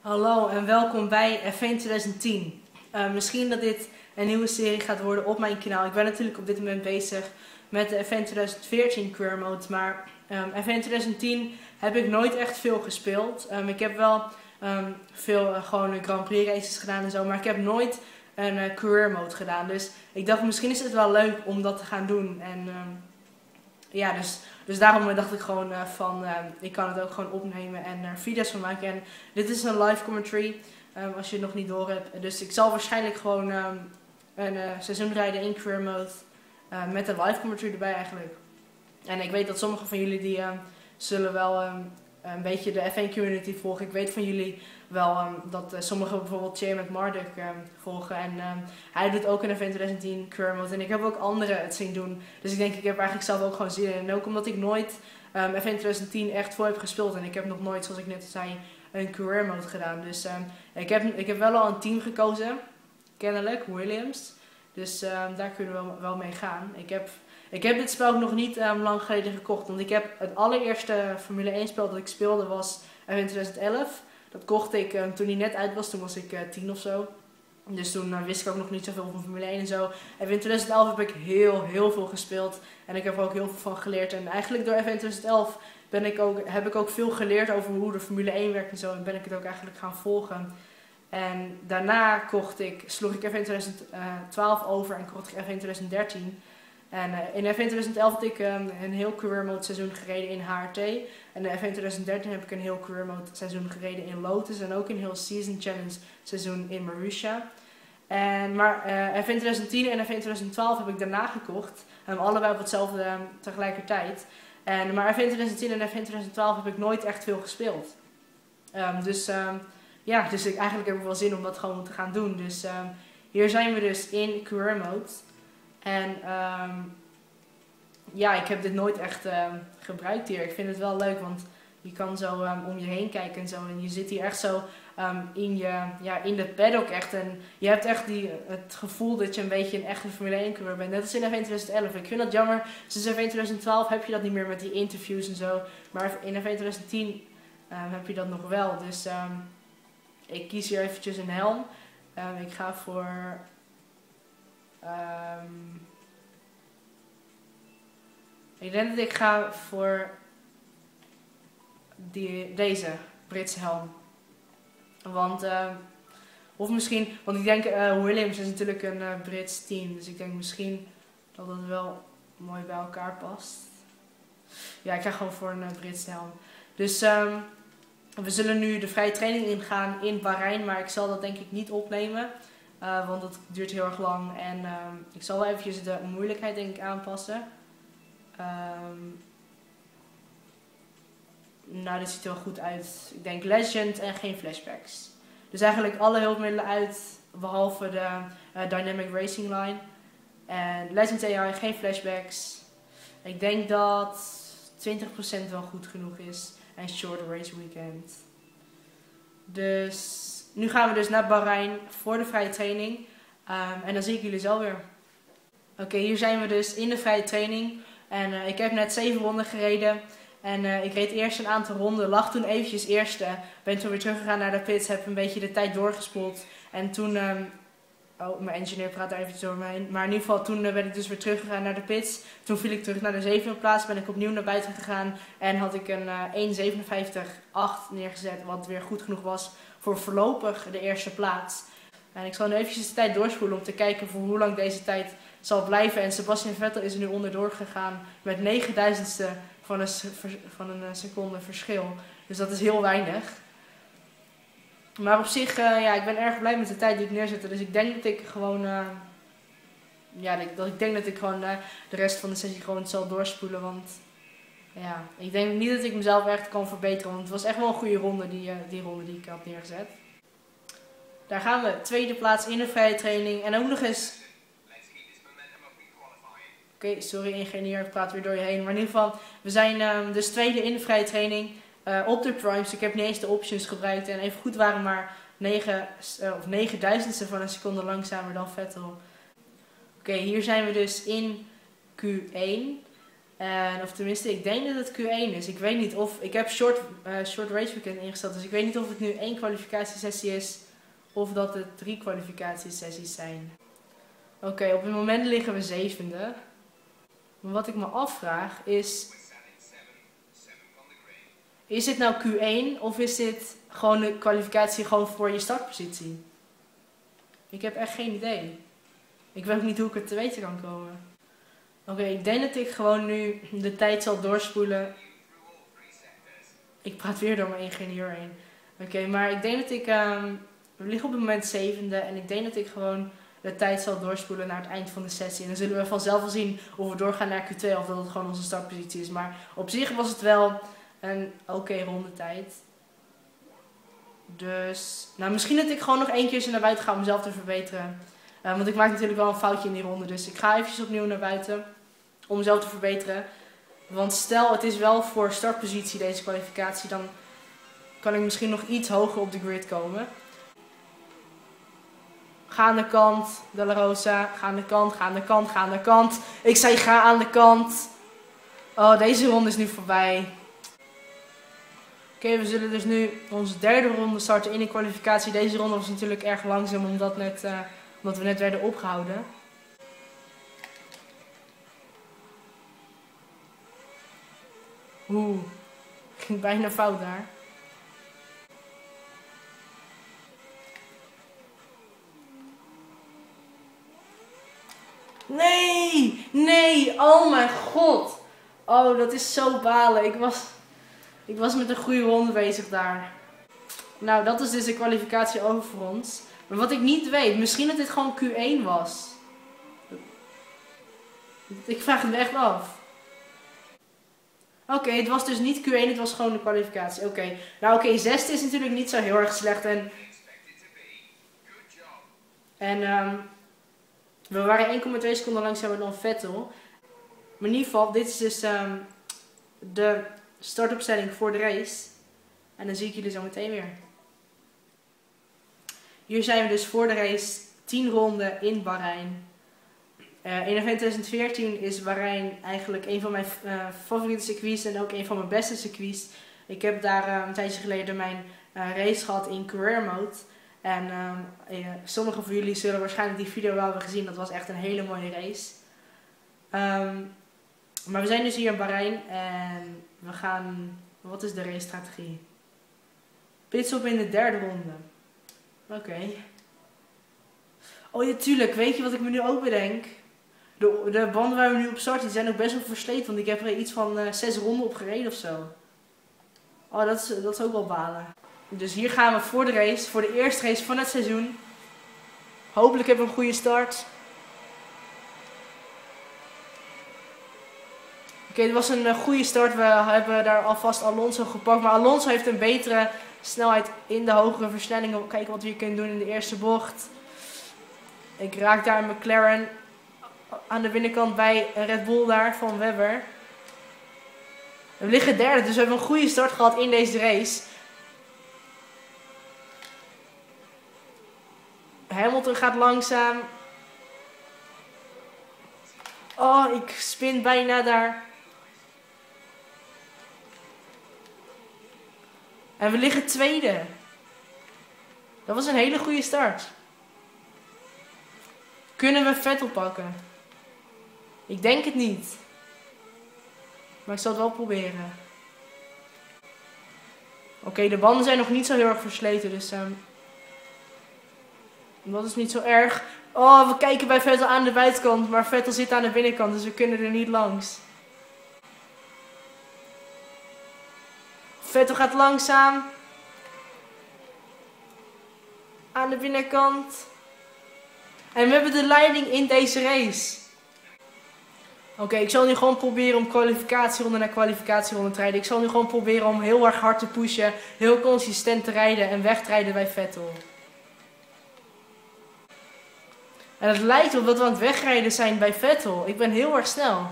Hallo en welkom bij F1 2010. Misschien dat dit een nieuwe serie gaat worden op mijn kanaal. Ik ben natuurlijk op dit moment bezig met de F1 2014 Career Mode, maar F1 2010 heb ik nooit echt veel gespeeld. Ik heb wel veel gewoon Grand Prix races gedaan en zo, maar ik heb nooit een Career Mode gedaan. Dus ik dacht misschien is het wel leuk om dat te gaan doen. En ja, dus daarom dacht ik gewoon ik kan het ook gewoon opnemen en er video's van maken. En dit is een live commentary, als je het nog niet door hebt. Dus ik zal waarschijnlijk gewoon een seizoen rijden in Career Mode met een live commentary erbij eigenlijk. En ik weet dat sommige van jullie die zullen wel een beetje de F1 community volgen. Ik weet van jullie wel dat sommigen bijvoorbeeld Chairman Marduk volgen. En hij doet ook een F1 2010 Career Mode. En ik heb ook anderen het zien doen. Dus ik denk, ik heb eigenlijk zelf ook gewoon zin in. En ook omdat ik nooit F1 2010 echt voor heb gespeeld. En ik heb nog nooit, zoals ik net zei, een Career Mode gedaan. Dus ik heb wel al een team gekozen. Kennelijk, Williams. Dus daar kunnen we wel mee gaan. Ik heb dit spel ook nog niet lang geleden gekocht. Want ik heb het allereerste Formule 1 spel dat ik speelde was in 2011. Dat kocht ik toen hij net uit was. Toen was ik 10 of zo. Dus toen wist ik ook nog niet zoveel van Formule 1 en zo. En in 2011 heb ik heel veel gespeeld. En ik heb er ook heel veel van geleerd. En eigenlijk door F1 2011 heb ik ook veel geleerd over hoe de Formule 1 werkt en zo. En ben ik het ook eigenlijk gaan volgen. En daarna sloeg ik F1 2012 over en kocht ik F1 2013. En in F1 2011 had ik een heel Career Mode seizoen gereden in HRT. En in F1 2013 heb ik een heel Career Mode seizoen gereden in Lotus. En ook een heel Season Challenge seizoen in Marussia. Maar F1 2010 en F1 2012 heb ik daarna gekocht. Allebei op hetzelfde tegelijkertijd. Maar F1 2010 en F1 2012 heb ik nooit echt veel gespeeld. Dus eigenlijk heb ik wel zin om dat gewoon te gaan doen. Dus hier zijn we dus in Career Mode. En ik heb dit nooit echt gebruikt hier. Ik vind het wel leuk, want je kan zo om je heen kijken en zo. En je zit hier echt zo in de paddock echt. En je hebt echt het gevoel dat je een beetje een echte Formule 1 coureur bent. Net als in F1 2011. Ik vind dat jammer. Sinds F1 2012 heb je dat niet meer met die interviews en zo. Maar in F1 2010 heb je dat nog wel. Dus ik kies hier eventjes een helm. Ik ga voor... ik denk dat ik ga voor deze Britse helm. Want ik denk Williams is natuurlijk een Brits team. Dus ik denk misschien dat het wel mooi bij elkaar past. Ja, ik ga gewoon voor een Britse helm. Dus we zullen nu de vrije training ingaan in Bahrein. Maar ik zal dat denk ik niet opnemen. Want dat duurt heel erg lang. En ik zal wel eventjes de moeilijkheid denk ik aanpassen. Nou, dit ziet er wel goed uit. Ik denk Legend en geen flashbacks. Dus eigenlijk alle hulpmiddelen uit, behalve de Dynamic Racing Line. En Legend AI, geen flashbacks. Ik denk dat 20% wel goed genoeg is. En Short Race Weekend. Dus nu gaan we dus naar Bahrein voor de vrije training. En dan zie ik jullie zo weer. Oké, hier zijn we dus in de vrije training. En ik heb net 7 ronden gereden. En ik reed eerst een aantal ronden, lag toen eventjes eerste. Ben toen weer teruggegaan naar de pits, heb een beetje de tijd doorgespoeld. En toen... mijn engineer praat daar eventjes door me heen. Maar in ieder geval, toen ben ik dus weer teruggegaan naar de pits. Toen viel ik terug naar de 7e plaats, ben ik opnieuw naar buiten gegaan. En had ik een 1:57.8 neergezet, wat weer goed genoeg was voor voorlopig de eerste plaats. En ik zal nu eventjes de tijd doorspoelen om te kijken voor hoe lang deze tijd zal blijven. En Sebastian Vettel is er nu onderdoor gegaan met 9.000ste van een seconde verschil. Dus dat is heel weinig. Maar op zich, ik ben erg blij met de tijd die ik neerzette. Dus ik denk dat ik gewoon, de rest van de sessie gewoon zal doorspoelen. Want ja, ik denk niet dat ik mezelf echt kan verbeteren. Want het was echt wel een goede ronde, die ronde die ik had neergezet. Daar gaan we, tweede plaats in de vrije training. En ook nog eens... Oké, sorry ingenieur, ik praat weer door je heen. Maar in ieder geval, we zijn dus tweede in de vrije training op de primes. Ik heb niet eens de options gebruikt. En even goed waren maar 9.000ste van een seconde langzamer dan Vettel. Oké, hier zijn we dus in Q1. En, of tenminste, ik denk dat het Q1 is. Ik weet niet of... Ik heb short race weekend ingesteld. Dus ik weet niet of het nu 1 kwalificatiesessie is. Of dat het 3 kwalificatiesessies zijn. Oké, op het moment liggen we 7e. Maar wat ik me afvraag is... Is dit nou Q1 of is dit gewoon de kwalificatie gewoon voor je startpositie? Ik heb echt geen idee. Ik weet ook niet hoe ik het te weten kan komen. Oké, ik denk dat ik gewoon nu de tijd zal doorspoelen. Ik praat weer door mijn ingenieur heen. Oké, maar ik denk dat ik... we liggen op het moment 7e en ik denk dat ik gewoon de tijd zal doorspoelen naar het eind van de sessie. En dan zullen we vanzelf wel zien of we doorgaan naar Q2 of dat het gewoon onze startpositie is. Maar op zich was het wel een oké rondetijd. Dus, nou misschien dat ik gewoon nog 1 keer naar buiten ga om mezelf te verbeteren. Want ik maak natuurlijk wel een foutje in die ronde. Dus ik ga eventjes opnieuw naar buiten om mezelf te verbeteren. Want stel het is wel voor startpositie deze kwalificatie, dan kan ik misschien nog iets hoger op de grid komen. Ga aan de kant, De La Rosa. Ga aan de kant, ga aan de kant, ga aan de kant. Ik zei ga aan de kant. Oh, deze ronde is nu voorbij. Oké, we zullen dus nu onze 3e ronde starten in de kwalificatie. Deze ronde was natuurlijk erg langzaam omdat we net werden opgehouden. Oeh, ging bijna fout daar. Nee, nee, oh mijn god. Oh, dat is zo balen. Ik was met een goede ronde bezig daar. Nou, dat is dus de kwalificatie over voor ons. Maar wat ik niet weet, misschien dat dit gewoon Q1 was. Ik vraag het me echt af. Oké, het was dus niet Q1, het was gewoon de kwalificatie. Oké, nou oké, 6e is natuurlijk niet zo heel erg slecht. En we waren 1,2 seconden langzamer dan Vettel. Maar in ieder geval, dit is dus de startopstelling voor de race. En dan zie ik jullie zo meteen weer. Hier zijn we dus voor de race 10 ronden in Bahrein. In event 2014 is Bahrein eigenlijk een van mijn favoriete circuits en ook een van mijn beste circuits. Ik heb daar een tijdje geleden mijn race gehad in career mode. En sommigen van jullie zullen waarschijnlijk die video wel hebben gezien. Dat was echt een hele mooie race. Maar we zijn dus hier in Bahrein en we gaan... Wat is de racestrategie? Pitstop in de 3e ronde. Oké. Oh ja, tuurlijk. Weet je wat ik me nu ook bedenk? De banden waar we nu op starten, die zijn ook best wel versleten. Want ik heb er iets van 6 ronden op gereden of zo. Oh, dat is ook wel balen. Dus hier gaan we voor de race. Voor de eerste race van het seizoen. Hopelijk hebben we een goede start. Oké, dit was een goede start. We hebben daar alvast Alonso gepakt. Maar Alonso heeft een betere snelheid in de hogere versnellingen. Kijken wat we hier kunnen doen in de eerste bocht. Ik raak daar een McLaren aan de binnenkant bij Red Bull daar van Webber. We liggen 3e, dus we hebben een goede start gehad in deze race. Hamilton gaat langzaam. Oh, ik spin bijna daar. En we liggen 2e. Dat was een hele goede start. Kunnen we Vettel pakken? Ik denk het niet. Maar ik zal het wel proberen. Oké, de banden zijn nog niet zo heel erg versleten, dus dat is niet zo erg. Oh, we kijken bij Vettel aan de buitenkant, maar Vettel zit aan de binnenkant, dus we kunnen er niet langs. Vettel gaat langzaam. Aan de binnenkant. En we hebben de leiding in deze race. Oké, ik zal nu gewoon proberen om kwalificatieronde naar kwalificatieronde te rijden. Ik zal nu gewoon proberen om heel erg hard te pushen. Heel consistent te rijden en weg te rijden bij Vettel. En het lijkt op dat we aan het wegrijden zijn bij Vettel. Ik ben heel erg snel.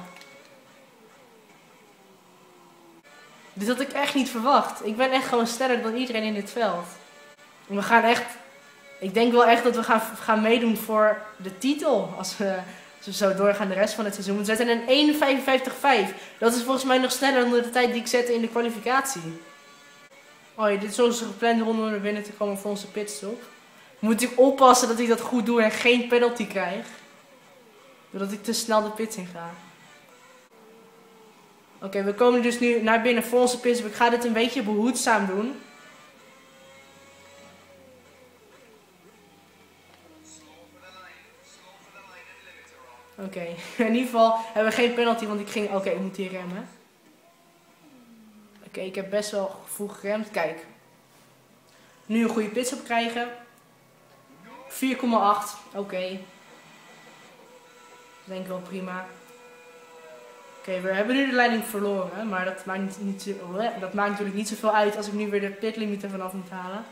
Dit had ik echt niet verwacht. Ik ben echt gewoon sneller dan iedereen in dit veld. En we gaan echt... Ik denk wel echt dat we gaan meedoen voor de titel. Als we Als we zo doorgaan de rest van het seizoen. We zetten een 1.55.5. Dat is volgens mij nog sneller dan de tijd die ik zette in de kwalificatie. Oh ja, dit is onze geplande ronde om naar binnen te komen voor onze pitstop. Moet ik oppassen dat ik dat goed doe en geen penalty krijg. Doordat ik te snel de pit in ga. Oké, we komen dus nu naar binnen voor onze pitstop. Ik ga dit een beetje behoedzaam doen. Oké, in ieder geval hebben we geen penalty, want Oké, ik moet hier remmen. Oké, ik heb best wel vroeg geremd. Kijk. Nu een goede pitstop krijgen. 4,8. Oké. Denk ik wel prima. Oké, we hebben nu de leiding verloren. Maar dat maakt natuurlijk niet zoveel uit als ik nu weer de pitlimiet ervan af moet halen.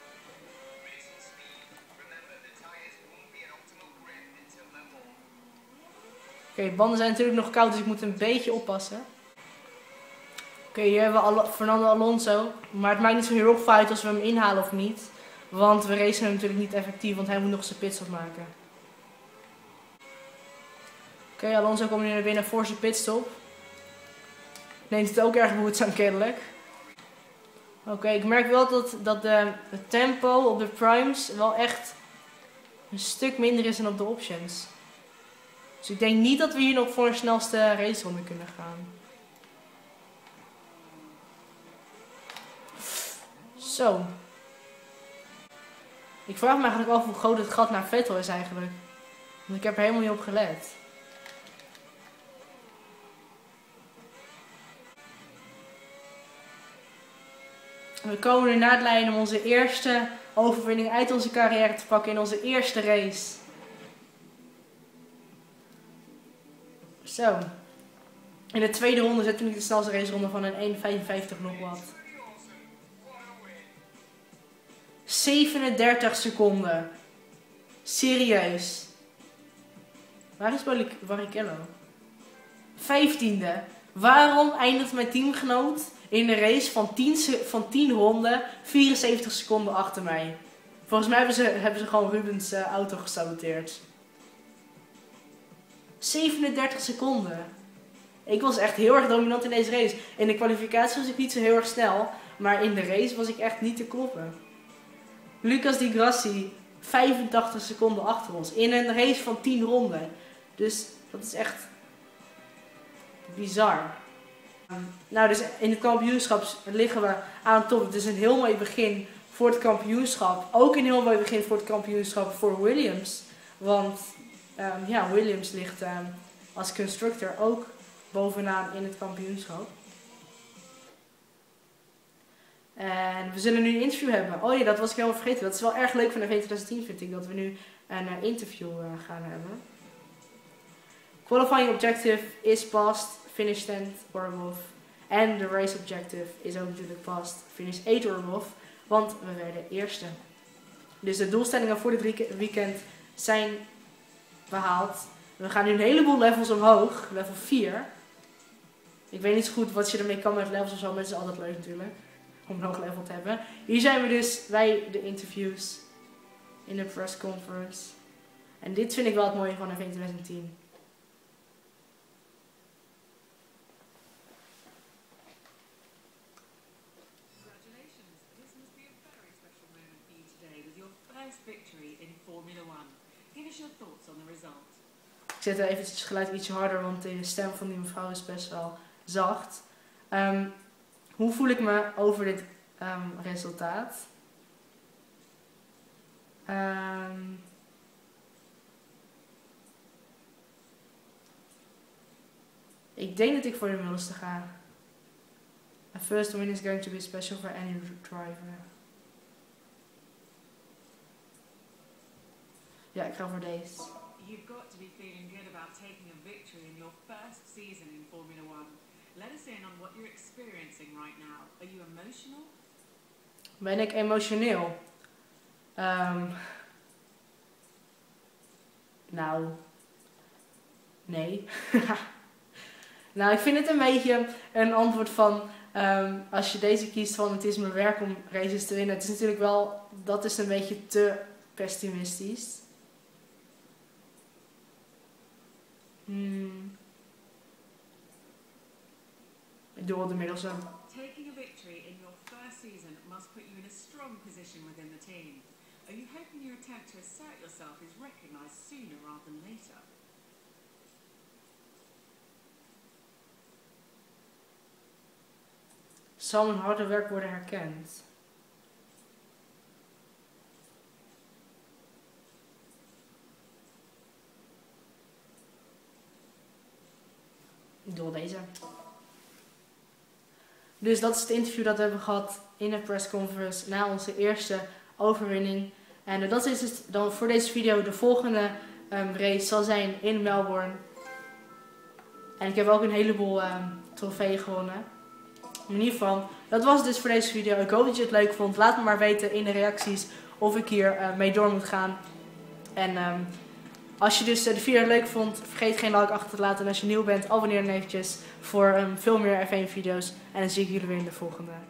Oké, banden zijn natuurlijk nog koud, dus ik moet een beetje oppassen. Oké, hier hebben we Fernando Alonso. Maar het maakt niet zo heel erg veel uit als we hem inhalen of niet. Want we racen hem natuurlijk niet effectief, want hij moet nog zijn pitstop maken. Oké, Alonso komt nu naar binnen voor zijn pitstop. Neemt het ook erg behoedzaam kennelijk. Oké, ik merk wel dat het tempo op de primes wel echt een stuk minder is dan op de options. Dus ik denk niet dat we hier nog voor een snelste raceronde kunnen gaan. Zo. Ik vraag me eigenlijk af hoe groot het gat naar Vettel is eigenlijk. Want ik heb er helemaal niet op gelet. We komen nu naar het lijn om onze eerste overwinning uit onze carrière te pakken in onze eerste race. Zo. In de tweede ronde zetten we de snelste raceronde van een 1.55 nog wat. 37 seconden. Serieus. Waar is Barrichello? 15e. Waarom eindigt mijn teamgenoot in de race van 10 ronden 74 seconden achter mij? Volgens mij hebben ze gewoon Rubens auto gesaboteerd. 37 seconden. Ik was echt heel erg dominant in deze race. In de kwalificatie was ik niet zo heel erg snel. Maar in de race was ik echt niet te kloppen. Lucas Di Grassi 85 seconden achter ons. In een race van 10 ronden. Dus dat is echt bizar. Nou, dus in het kampioenschap liggen we aan top. Het is een heel mooi begin voor het kampioenschap. Ook een heel mooi begin voor het kampioenschap voor Williams. Want ja, Williams ligt als constructor ook bovenaan in het kampioenschap. En we zullen nu een interview hebben. Oh ja, dat was ik helemaal vergeten. Dat is wel erg leuk van de F1 2010 vind ik. Dat we nu een interview gaan hebben. Qualifying objective is passed. Finish 10 or above. En de race objective is ook natuurlijk passed. Finish 8 or above. Want we werden eerste. Dus de doelstellingen voor dit weekend zijn behaald. We gaan nu een heleboel levels omhoog. Level 4. Ik weet niet zo goed wat je ermee kan met levels of zo. Maar het is altijd leuk natuurlijk. Om een hoog level te hebben. Hier zijn we dus bij de interviews. In de press conference. En dit vind ik wel het mooie van F1 2010. Victory in Formula 1. Give us your thoughts on the result. Ik zet even het geluid ietsje harder, want de stem van die mevrouw is best wel zacht. Hoe voel ik me over dit resultaat? Ik denk dat ik voor de middelste ga. A first win is going to be special for any driver. Ja, ik ga voor deze. You've got to be feeling good about taking a victory in your first season in Formula 1. Let us in on what you're experiencing right now. Are you emotional? Ben ik emotioneel? Nou, nee. Nou, ik vind het een beetje een antwoord van, als je deze kiest van het is mijn werk om races te winnen. Het is natuurlijk wel, dat is een beetje te pessimistisch. Ik doe wel de middelste. Taking a victory in your first season must put you in a strong position within the team. Are you hoping your attempt to assert yourself is recognized sooner rather than later? Zal mijn harde werk worden herkend? Ik doe deze. Dus dat is het interview dat we hebben gehad in de pressconference na onze eerste overwinning. En dat is het dan voor deze video. De volgende race zal zijn in Melbourne. En ik heb ook een heleboel trofeeën gewonnen. In ieder geval, dat was het dus voor deze video. Ik hoop dat je het leuk vond. Laat me maar weten in de reacties of ik hier mee door moet gaan. En als je dus de video leuk vond, vergeet geen like achter te laten. En als je nieuw bent, abonneer dan eventjes voor veel meer F1 video's. En dan zie ik jullie weer in de volgende.